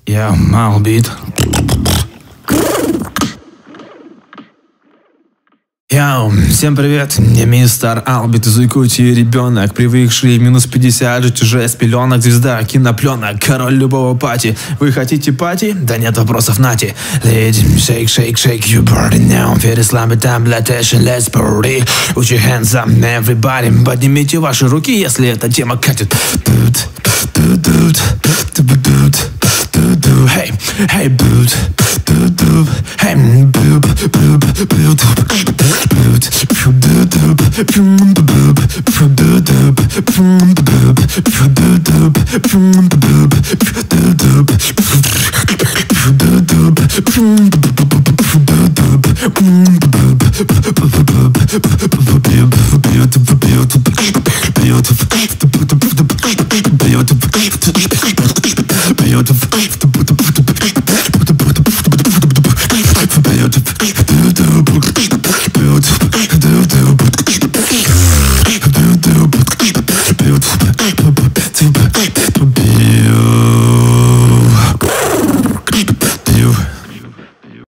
Я Малбит. Йоу, всем привет, я мистер Албит из Якутии, ребенок, привыкший минус 50, жить уже с пеленок, звезда кинопленок, король любого пати. Вы хотите пати? Да нет вопросов, нати. Lady, shake, shake, shake, you party now. Переслами там, attention, let's party. Put your hands up, everybody. Поднимите ваши руки, если эта тема катит. Hey, hey, boot, boot, boot, hey, boop, boop, boot,